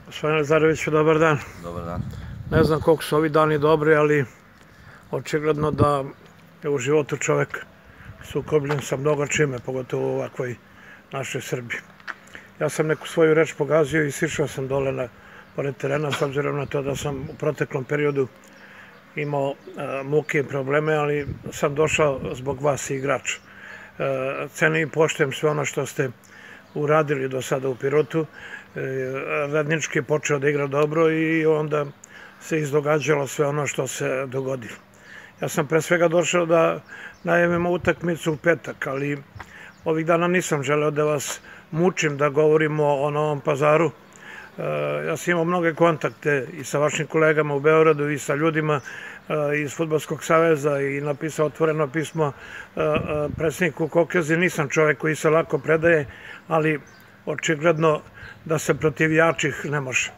Gospodine Lazareviću, dobar dan. Dobar dan. Ne znam koliko su ovi dani dobri, ali očigledno da je u životu čovek sukobljen sa mnogo čime, pogotovo u ovakvoj našoj Srbiji. Ja sam neku svoju reč pogazio i sišao sam dole pored terena, s obzirom na to da sam u proteklom periodu imao muke i probleme, ali sam došao zbog vas i igrača. Cenim i poštujem sve ono što ste uradili do sada u Pirotu. Radnički je počeo da igra dobro i onda se izdogađalo sve ono što se dogodilo. Ja sam pre svega došao da najavimo utakmicu u petak, ali ovih dana nisam želeo da vas mučim da govorimo o Novom Pazaru. Ja sam imao mnoge kontakte i sa vašim kolegama u Beogradu i sa ljudima iz Fudbalskog saveza i napisao otvoreno pismo predsjedniku Kokezi. Nisam čovek koji se lako predaje, ali očigledno da se protiv jačih ne može.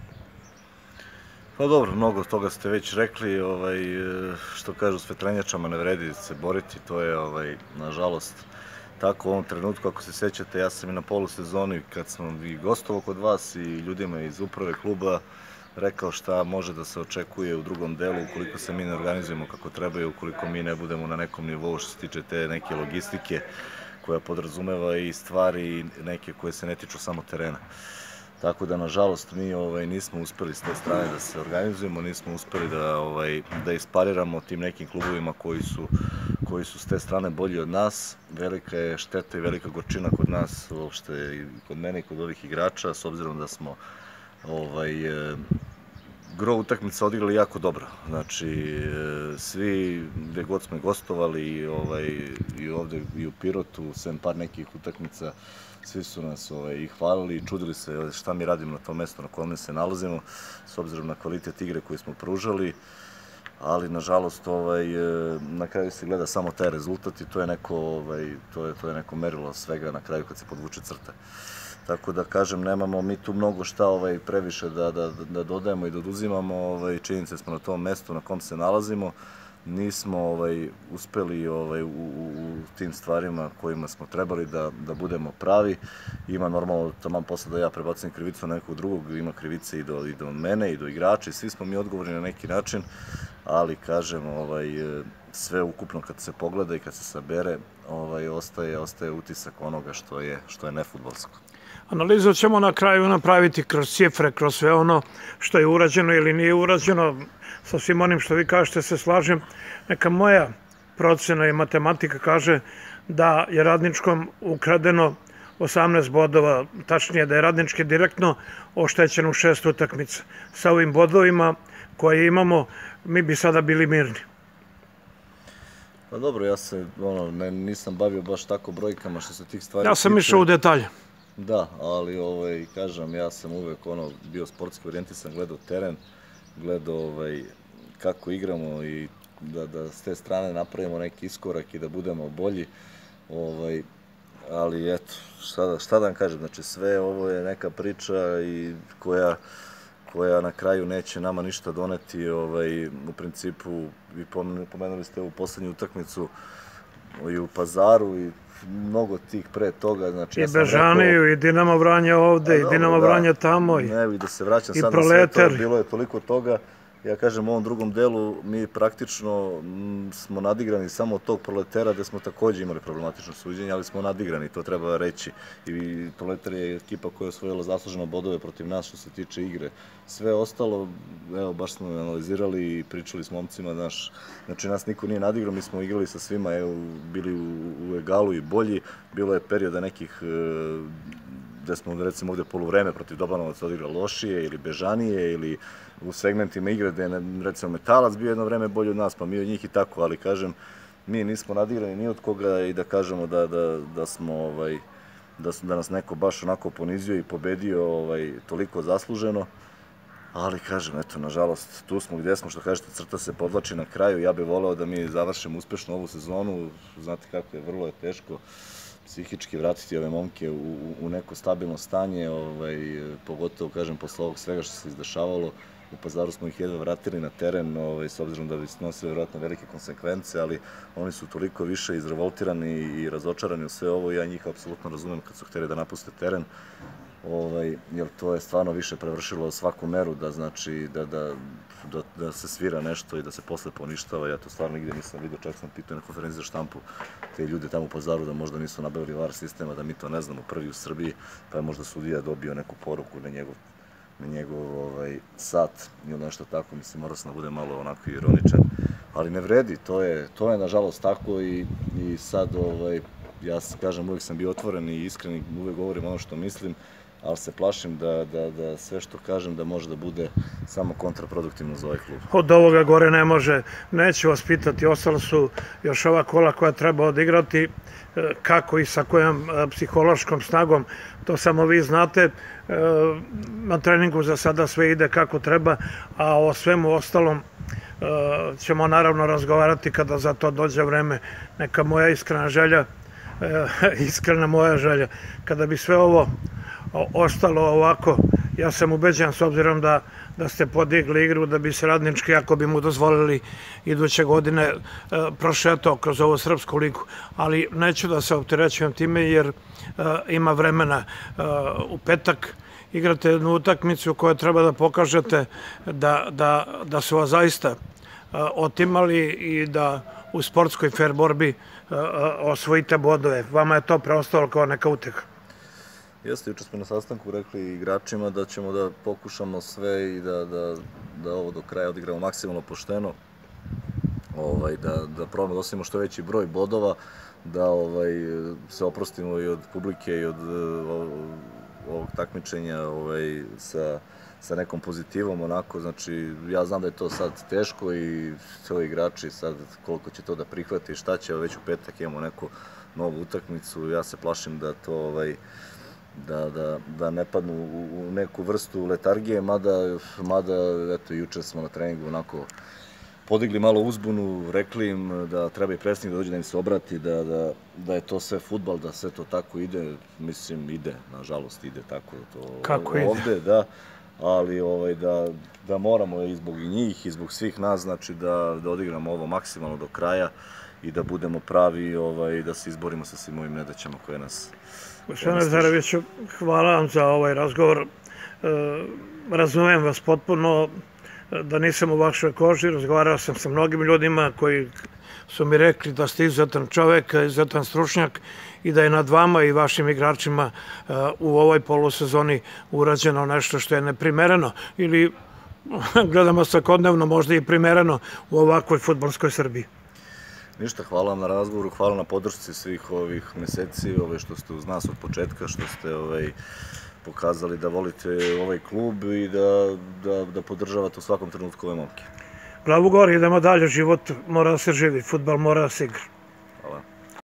Pa dobro, mnogo toga ste već rekli, što kažu s vetrenjačama ne vredi se boriti, to je nažalost tako u ovom trenutku. Ako se sećate, ja sam i na polusezoni kad sam i gostovao kod vas i ljudima iz uprave kluba rekao šta može da se očekuje u drugom delu ukoliko se mi ne organizujemo kako treba i ukoliko mi ne budemo na nekom nivou što se tiče te neke logistike koja podrazumeva i stvari neke koje se ne tiču samo terena. Tako da, nažalost, mi nismo uspeli s te strane da se organizujemo, nismo uspeli da ispariramo tim nekim klubovima koji su s te strane bolji od nas. Velika je šteta i velika gorčina kod nas, uopšte i kod mene i kod ovih igrača, s obzirom da smo gro utakmica odigrali jako dobro. Znači, svi gde god smo gostovali i ovde i u Pirotu, sem par nekih utakmica, svi su nas i hvalili i čudili se šta mi radimo na tom mestu na kojem se nalazimo, s obzirom na kvalitet igre koju smo pružali, ali nažalost na kraju se gleda samo taj rezultat i to je neko merilo svega na kraju kad se podvuče crta. Tako da kažem, nemamo mi tu mnogo šta previše da dodajemo i da oduzimamo, činjenice smo na tom mestu na kom se nalazimo, nismo uspeli u tim stvarima kojima smo trebali da budemo pravi. Ima normalno taman posle da ja prebacim krivicu na nekog drugog, ima krivice i do mene i do igrača i svi smo mi odgovorni na neki način, ali kažem, sve ukupno kad se pogleda i kad se sabere, ostaje utisak onoga što je nefudbalsko. Analizu ćemo na kraju napraviti kroz cifre, kroz sve ono što je urađeno ili nije urađeno. Sa svim onim što vi kažete se slažem. Neka moja procena i matematika kaže da je Radničkom ukradeno 18 bodova, tačnije da je Radnički direktno oštećen u 6 utakmica. Sa ovim bodovima koje imamo, mi bi sada bili mirni. Pa dobro, ja se nisam bavio baš tako brojkama što se tih stvari tiče. Ja sam išao u detalje. Da, ali kažem, ja sam uvek bio sportski orijentisan, gledao teren, gledao kako igramo i da s te strane napravimo neki iskorak i da budemo bolji, ali eto, šta da vam kažem, znači sve ovo je neka priča i koja na kraju neće nama ništa doneti. U principu, vi pomenuli ste ovu poslednju utakmicu i u Pazaru i mnogo tih pre toga. I Bežaniju, i Dinamo Vranje ovde, i Dinamo Vranje tamo, i da se vraćam sad na sve to, bilo je toliko toga. Ja kažem, u ovom drugom delu mi praktično smo nadigrani samo od tog Proletera gde smo takođe imali problematično suđenje, ali smo nadigrani, to treba reći. I Proletar je ekipa koja je osvojila zasluženo bodove protiv nas što se tiče igre. Sve ostalo, evo, baš smo analizirali i pričali s momcima, znači nas niko nije nadigrao, mi smo igrali sa svima, evo, bili u egalu i bolji. Bilo je perioda nekih gde smo, recimo, ovde poluvreme protiv Dobanovaca odigrali lošije ili Bežanije ili u segmentima igre gde je, recimo, Metalac bio jedno vreme bolji od nas, pa mi od njih i tako, ali kažem, mi nismo nadigrani ni od koga i da kažemo da nas neko baš onako ponizio i pobedio toliko zasluženo, ali kažem, eto, nažalost, tu smo gde smo, što kažete, crta se podvlači na kraju. Ja bih voleo da mi završimo uspešno ovu sezonu, znate kako je, vrlo je teško psihički vratiti ove momke u neko stabilno stanje, pogotovo, kažem, posle ovog svega što se izdešavalo. U Pazaru smo ih jedva vratili na teren, s obzirom da bi snosili vjerojatno velike konsekvence, ali oni su toliko više izrevoltirani i razočarani u sve ovo. Ja njih apsolutno razumem kad su hteli da napuste teren. jer to je stvarno više prevršilo svaku meru da znači da se svira nešto i da se posle poništava. Ja to stvarno nigde nisam vidio, čak sam pitao na konferenciji za štampu te ljude tamo u Pazaru da možda nisu nabavili VAR sistema, da mi to ne znamo, prvi u Srbiji, pa je možda sudija dobio neku poruku na njegov sat ili nešto tako. Mislim, morao sam da bude malo onako ironičan, ali ne vredi, to je nažalost tako i sad, ja kažem, uvijek sam bio otvoren i iskren i uvijek govorim ono što mislim, ali se plašim da sve što kažem da može da bude samo kontraproduktivno za ovaj klub. Od ovoga gore ne može, neću vas pitati, ostalo su još ova kola koja treba odigrati, kako i sa kojom psihološkom snagom, to samo vi znate. Na treningu za sada sve ide kako treba, a o svemu ostalom ćemo naravno razgovarati kada za to dođe vreme. Neka moja iskrena moja želja, kada bi sve ovo ostalo ovako, ja sam ubeđen, s obzirom da ste podigli igru, da bi se Radnički, ako bi mu dozvolili iduće godine, prošetao kroz ovu srpsku ligu. Ali neću da se opterećujem time jer ima vremena. U petak igrate jednu utakmicu koju treba da pokažete da su vas zaista otimali i da u sportskoj fair borbi osvojite bodove. Vama je to preostalo kao neka uteha. Jeste, juče smo na sastanku rekli igračima da ćemo da pokušamo sve i da ovo do kraja odigramo maksimalno pošteno, da probamo da ostavimo što veći broj bodova, da se oprostimo i od publike i od ovog takmičenja sa nekom pozitivom, onako, znači, ja znam da je to sad teško i sve igrači sad koliko će to da prihvati i šta će, već u petak imamo neku novu utakmicu, ja se plašim da to da ne padnu u neku vrstu letargije, mada, eto, juče smo na treningu onako podigli malo uzbunu, rekli im da treba i predsjednik da dođe da im se obrati, da je to sve fudbal, da sve to tako ide, mislim ide, nažalost ide tako ovde, da, ali da moramo i zbog njih i zbog svih nas, znači da odigramo ovo maksimalno do kraja i da budemo pravi i da se izborimo sa svim ovim nedaćama koje nas... Gospodine Zareviću, hvala vam za ovaj razgovor. Razumem vas potpuno, da nisam u vašoj koži, razgovarao sam sa mnogim ljudima koji su mi rekli da ste izuzetan čovek, izuzetan stručnjak i da je nad vama i vašim igračima u ovoj polusezoni urađeno nešto što je neprimereno ili gledamo svakodnevno možda i primereno u ovakvoj fudbalskoj Srbiji. Ništa, hvala vam na razgovoru, hvala na podršci svih ovih meseci, što ste uz nas od početka, što ste pokazali da volite ovaj klub i da podržavate u svakom trenutku ove momke. Glavu gore, idemo dalje, život mora da se živi, fudbal mora da se igra.